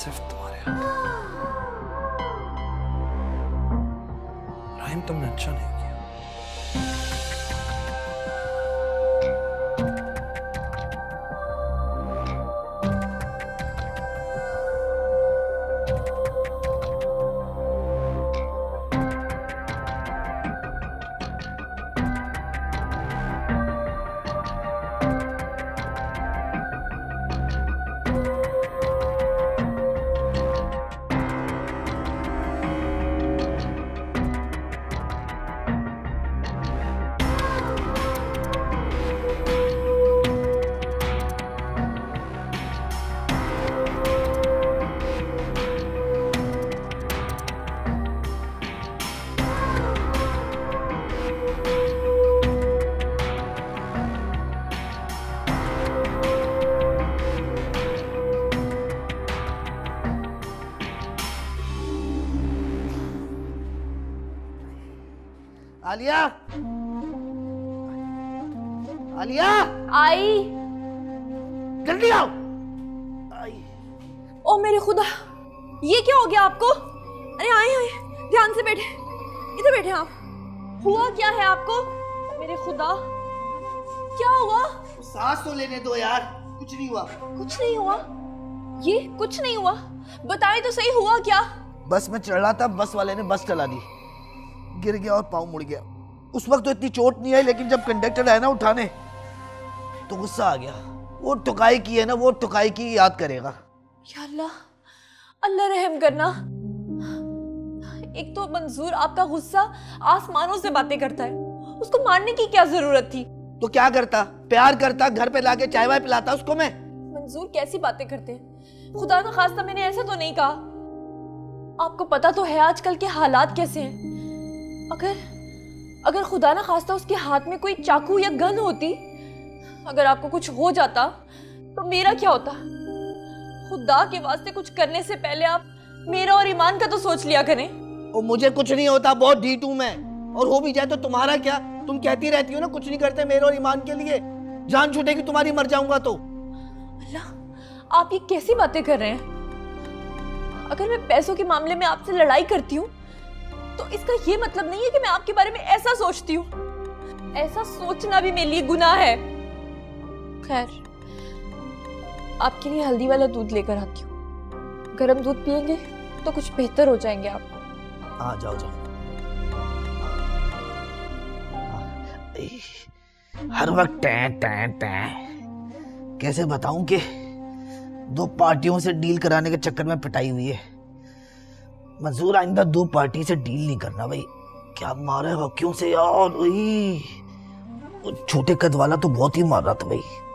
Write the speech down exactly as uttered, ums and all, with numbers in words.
सिर्फ तुम्हारे हाथ। राहिम, तुमने अच्छा नहीं किया। आलिया, आलिया, आई। जल्दी आओ। आई। ओ मेरे खुदा, ये क्या हो गया आपको? अरे आए आए, ध्यान से बैठे, इधर बैठे आप। हुआ क्या है आपको? मेरे खुदा, क्या हुआ? सांस तो लेने दो यार, कुछ नहीं हुआ। कुछ नहीं हुआ? ये कुछ नहीं हुआ? बताए तो सही, हुआ क्या? बस में चढ़ रहा था, बस वाले ने बस चला दी, गिर गया और पाँव मुड़ गया। उस वक्त तो इतनी चोट नहीं आई, लेकिन जब कंडक्टर आया ना उठाने तो गुस्सा आ गया। वो ठुकाई की है ना, वो ठुकाई की याद करेगा। या अल्लाह, अल्लाह रहम करना। एक तो मंजूर आपका गुस्सा आसमानों से बातें करता है, उसको मारने की क्या जरूरत थी? तो क्या करता? प्यार करता, घर पे लाके चाय वाय पिलाता उसको मैं। मंजूर कैसी बातें करते हैं? खुदा ना खास्ता मैंने ऐसा तो नहीं कहा। आपको पता तो है आजकल के हालात कैसे हैं। अगर अगर खुदा ना खास्ता उसके हाथ में कोई चाकू या गन होती, अगर आपको कुछ हो जाता तो मेरा क्या होता? खुदा के वास्ते कुछ करने से पहले आप मेरा और ईमान का तो सोच लिया करें। और मुझे कुछ नहीं होता, बहुत ढीठ हूं मैं, और हो भी जाए तो तुम्हारा क्या? तुम कहती रहती हो ना कुछ नहीं करते मेरे और ईमान के लिए। जान छूटेगी तुम्हारी, मर जाऊंगा तो। अल्लाह, आप ये कैसी बातें कर रहे हैं? अगर मैं पैसों के मामले में आपसे लड़ाई करती हूँ तो इसका ये मतलब नहीं है कि मैं आपके बारे में ऐसा सोचती हूँ। ऐसा सोचना भी मेरे लिए गुनाह है। खैर, आपके लिए हल्दी वाला दूध लेकर आती हूँ। गरम दूध पिएंगे तो कुछ बेहतर हो जाएंगे आप। हाँ जाओ जाओ। हर वक्त टैं टैं टैं। कैसे बताऊं कि दो पार्टियों से डील कराने के चक्कर में पिटाई हुई है। मंजूर, आइंदा दो पार्टी से डील नहीं करना भाई। क्या मारे हो क्यों से यार? छोटे कद वाला तो बहुत ही मार रहा था भाई।